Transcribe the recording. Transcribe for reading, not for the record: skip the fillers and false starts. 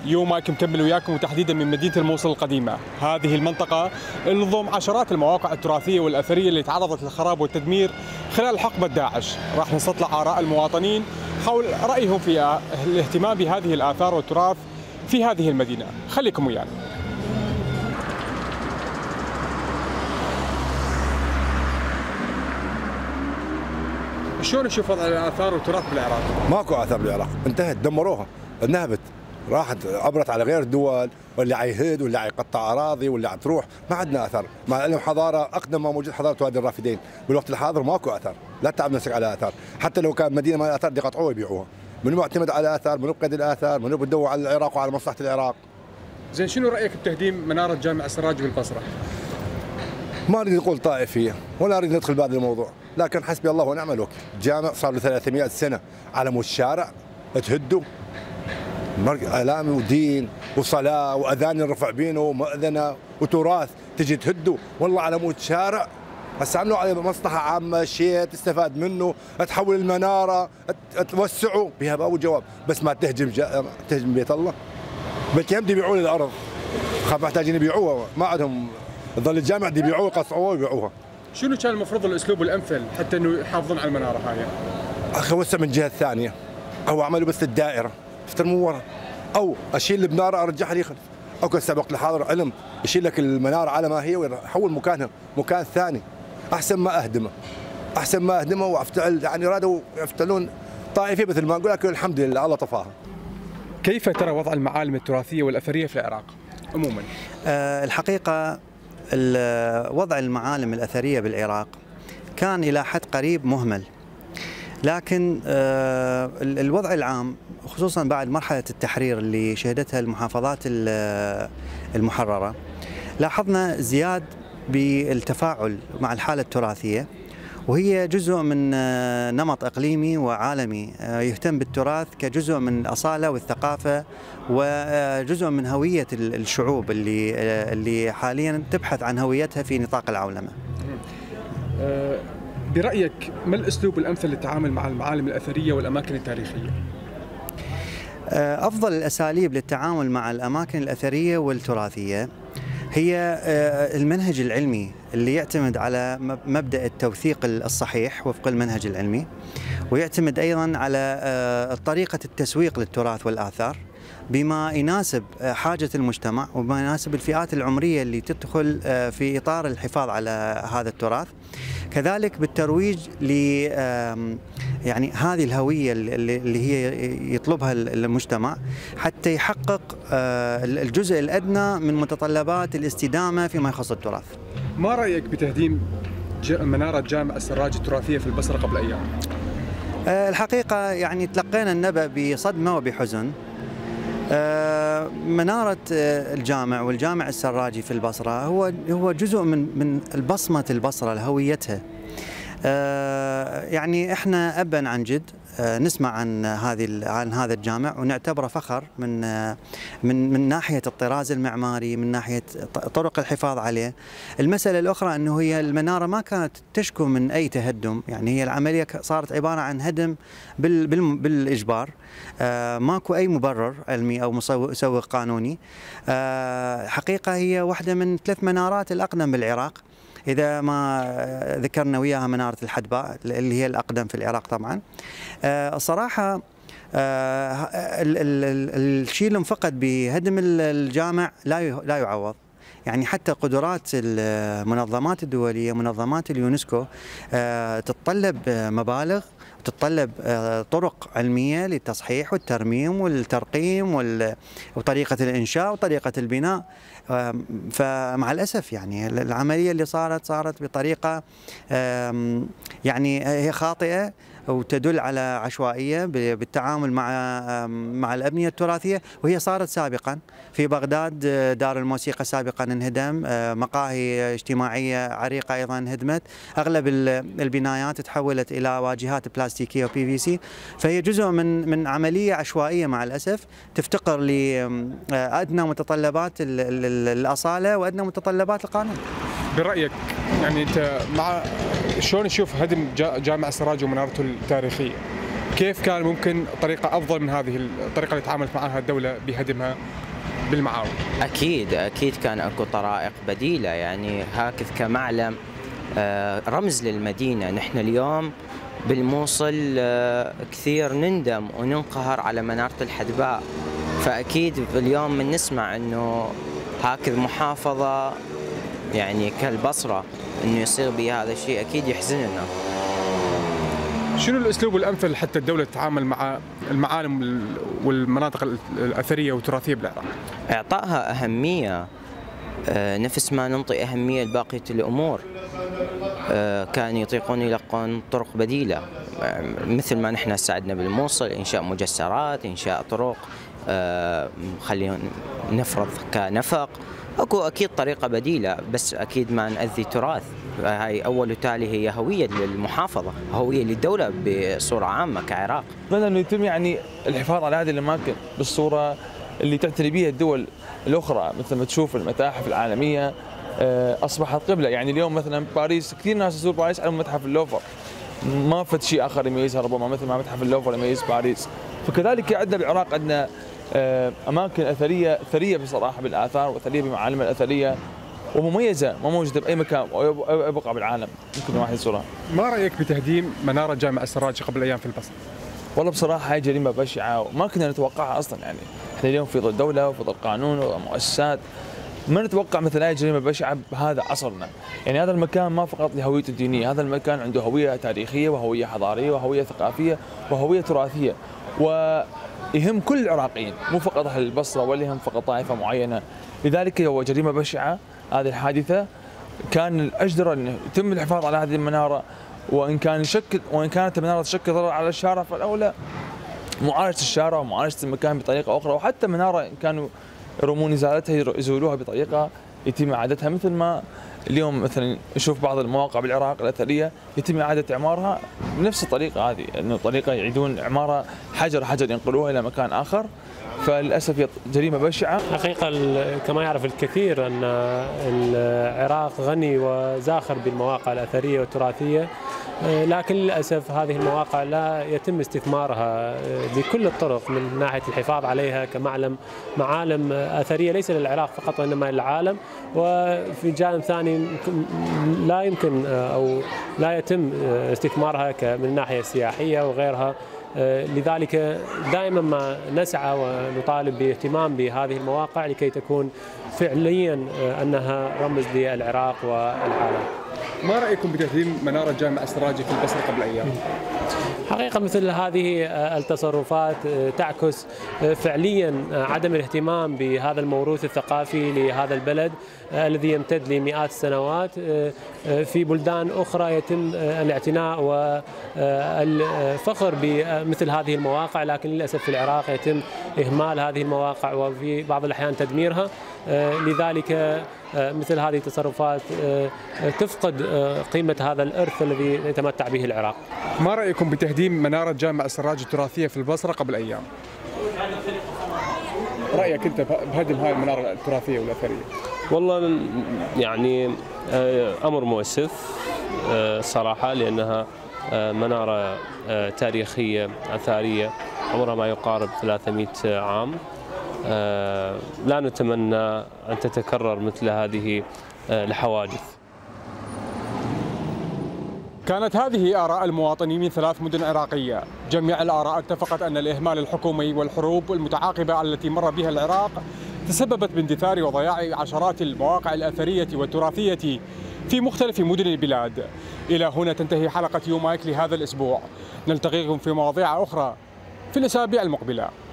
يوم مايك مكمل وياكم، وتحديدا من مدينة الموصل القديمة. هذه المنطقة اللي تضم عشرات المواقع التراثية والأثرية اللي تعرضت للخراب والتدمير خلال حقبة داعش. راح نستطلع آراء المواطنين حول رأيهم في الاهتمام بهذه الآثار والتراث في هذه المدينة. خليكم ويانا. شلون نشوف وضع الآثار والتراث بالعراق؟ ماكو آثار بالعراق، انتهت، دمروها، نهبت، راحت عبرت على غير الدول، واللي عيهد واللي عيقطع اراضي واللي عتروح، ما عندنا اثار، مع انه حضاره اقدم ما موجود حضاره وادي الرافدين، بالوقت الحاضر ماكو اثار، لا تتعب نفسك على اثار، حتى لو كان مدينه ما اثار يقطعوها ويبيعوها، منو معتمد على اثار، منو بقيد الاثار، منو بدور على العراق وعلى مصلحه العراق. زين، شنو رايك بتهديم مناره جامع السراج بالبصره؟ ما اريد اقول طائفيه ولا اريد ندخل بهذا الموضوع، لكن حسبي الله ونعم الوكيل، جامع صار له 300 سنه على مود الشارع تهدوا، اعلامي ودين وصلاه واذان يرفع بينه ومؤذنه وتراث تجي تهدوا، والله على مود شارع. هسه عملوا عليه مصلحه عامه، شيء تستفاد منه، تحول المناره، توسعوا بها باب وجواب، بس ما تهجم بيت الله. بالكم يبيعون الارض، خاف محتاجين يبيعوها، ما عندهم ظل الجامع يبيعوها يقصعوها ويبيعوها. شنو كان المفروض الاسلوب الامثل حتى انه يحافظون على المناره هاي؟ اخي وسع من الجهه الثانيه، او عملوا بس الدائره افتر من ورا، او اشيل البناره ارجعها لي خلف، او كان سبق الحاضر علم يشيل لك المناره على ما هي ويحول مكانها مكان ثاني، احسن ما اهدمه وافتعل، يعني رادوا يفتعلون طائفيه مثل ما نقول، لكن الحمد لله الله طفاها. كيف ترى وضع المعالم التراثيه والاثريه في العراق عموما؟ الحقيقه وضع المعالم الاثريه بالعراق كان الى حد قريب مهمل، لكن الوضع العام خصوصا بعد مرحلة التحرير اللي شهدتها المحافظات المحررة، لاحظنا زياد بالتفاعل مع الحالة التراثية، وهي جزء من نمط إقليمي وعالمي يهتم بالتراث كجزء من الأصالة والثقافة وجزء من هوية الشعوب اللي حاليا تبحث عن هويتها في نطاق العولمة. برأيك ما الأسلوب الأمثل للتعامل مع المعالم الأثرية والأماكن التاريخية؟ أفضل الأساليب للتعامل مع الأماكن الأثرية والتراثية هي المنهج العلمي اللي يعتمد على مبدأ التوثيق الصحيح وفق المنهج العلمي، ويعتمد أيضا على طريقة التسويق للتراث والآثار بما يناسب حاجة المجتمع وبما يناسب الفئات العمرية اللي تدخل في إطار الحفاظ على هذا التراث، كذلك بالترويج ل يعني هذه الهوية اللي هي يطلبها المجتمع حتى يحقق الجزء الأدنى من متطلبات الاستدامة فيما يخص التراث. ما رأيك بتهديم منارة جامع السراج التراثية في البصرة قبل أيام؟ الحقيقة يعني تلقينا النبأ بصدمة وبحزن. منارة الجامع والجامع السراجي في البصرة هو جزء من البصمة البصرة لهويتها. يعني احنا أبا عن جد نسمع عن هذا الجامع ونعتبره فخر من ناحية الطراز المعماري، من ناحية طرق الحفاظ عليه. المسألة الأخرى أنه هي المنارة ما كانت تشكو من أي تهدم، يعني هي العملية صارت عبارة عن هدم بالإجبار، ماكو أي مبرر علمي أو مسوغ قانوني. حقيقة هي واحدة من 3 منارات الأقدم بالعراق، إذا ما ذكرنا وياها منارة الحدباء اللي هي الأقدم في العراق طبعا. صراحة الشيء اللي انفقد بهدم الجامع لا يعوض، يعني حتى قدرات المنظمات الدولية، منظمات اليونسكو تتطلب مبالغ، تتطلب طرق علمية للتصحيح والترميم والترقيم وطريقة الإنشاء وطريقة البناء. فمع الأسف يعني العملية اللي صارت بطريقة يعني هي خاطئة وتدل على عشوائية بالتعامل مع الأبنية التراثية، وهي صارت سابقا في بغداد. دار الموسيقى سابقا انهدم، مقاهي اجتماعية عريقة أيضا انهدمت، أغلب البنايات تحولت إلى واجهات بلاستيكية وبي في سي، فهي جزء من عملية عشوائية مع الأسف تفتقر لأدنى متطلبات الأصالة وأدنى متطلبات القانون. برأيك يعني أنت مع شلون تشوف هدم جامع السراج ومنارته التاريخية؟ كيف كان ممكن طريقة أفضل من هذه الطريقة اللي تعاملت معها الدولة بهدمها بالمعاول؟ أكيد كان أكو طرائق بديلة، يعني هاكذ كمعلم رمز للمدينة. نحن اليوم بالموصل كثير نندم وننقهر على منارة الحدباء، فأكيد اليوم من نسمع أنه هاكذ محافظة يعني كالبصرة أنه يصير بها هذا الشيء أكيد يحزننا. شنو الأسلوب الأمثل حتى الدولة تتعامل مع المعالم والمناطق الأثرية والتراثية بالعراق؟ إعطائها أهمية نفس ما ننطي أهمية لباقية الأمور. كان يطيقون يلقون طرق بديلة مثل ما نحن ساعدنا بالموصل، إنشاء مجسرات، إنشاء طرق، خلينا نفرض كنفق. أكيد طريقة بديلة، بس أكيد ما نأذي تراث. هاي أول وتالي هي هوية للمحافظة، هوية للدولة بصورة عامة كعراق. أتمنى أنه يتم يعني الحفاظ على هذه الأماكن بالصورة اللي تعتني بها الدول الأخرى، مثل ما تشوف المتاحف العالمية أصبحت قبلة. يعني اليوم مثلا باريس كثير ناس تزور باريس على متحف اللوفر، ما فد شيء آخر يميزها ربما مثل ما متحف اللوفر يميز باريس. فكذلك عندنا بالعراق عندنا أماكن أثرية ثرية بصراحة بالآثار وثرية بمعالم الأثرية ومميزة ما موجودة بأي مكان أو بقعة بالعالم ممكن واحد يزورها. ما رأيك بتهديم منارة جامع السراج قبل أيام في البصرة؟ والله بصراحة هاي جريمة بشعة وما كنا نتوقعها أصلا. يعني احنا اليوم في ظل دولة وفي ظل قانون ومؤسسات، ما نتوقع مثل هاي جريمة بشعة بهذا عصرنا. يعني هذا المكان ما فقط لهويته الدينية، هذا المكان عنده هوية تاريخية وهوية حضارية وهوية ثقافية وهوية تراثية، ويهم كل العراقيين مو فقط أهل البصرة ولا يهم فقط طائفة معينة. لذلك هو جريمة بشعة هذه الحادثة. كان الأجدر أن يتم الحفاظ على هذه المنارة، وإن كانت المنارة تشكل ضرر على الشارع فالأولى معالجة الشارع ومعالجة المكان بطريقة أخرى، وحتى منارة إن كانوا يرمون إزالتها يزولوها بطريقة يتم إعادتها، مثل ما اليوم مثلا نشوف بعض المواقع بالعراق الأثرية يتم إعادة إعمارها بنفس الطريقة هذه، إنه طريقة يعيدون إعمارها حجر حجر ينقلوها إلى مكان آخر. فللأسف جريمة بشعة. حقيقة كما يعرف الكثير أن العراق غني وزاخر بالمواقع الأثرية والتراثية، لكن للأسف هذه المواقع لا يتم استثمارها بكل الطرق من ناحية الحفاظ عليها معالم أثرية ليس للعراق فقط وإنما للعالم. وفي جانب ثاني لا يمكن أو لا يتم استثمارها من الناحية السياحية وغيرها. لذلك دائما ما نسعى ونطالب باهتمام بهذه المواقع لكي تكون فعليا أنها رمز للعراق والعالم. ما رأيكم بتهديم منارة جامع السراجي في البصرة قبل أيام؟ حقيقة مثل هذه التصرفات تعكس فعليا عدم الاهتمام بهذا الموروث الثقافي لهذا البلد الذي يمتد لمئات السنوات. في بلدان أخرى يتم الاعتناء والفخر بمثل هذه المواقع، لكن للأسف في العراق يتم إهمال هذه المواقع وفي بعض الأحيان تدميرها. لذلك مثل هذه التصرفات تفقد قيمة هذا الإرث الذي يتمتع به العراق. ما رأيكم بتهديم منارة جامع السراج التراثية في البصرة قبل أيام؟ رأيك أنت بهدم هاي المنارة التراثية والأثرية؟ والله يعني أمر مؤسف صراحة، لأنها منارة تاريخية أثرية عمرها ما يقارب 300 عام. لا نتمنى أن تتكرر مثل هذه الحوادث. كانت هذه آراء المواطنين من 3 مدن عراقية. جميع الآراء اتفقت أن الإهمال الحكومي والحروب المتعاقبة التي مر بها العراق تسببت باندثار وضياع عشرات المواقع الأثرية والتراثية في مختلف مدن البلاد. إلى هنا تنتهي حلقة يومايك لهذا الأسبوع. نلتقيكم في مواضيع أخرى في الأسابيع المقبلة.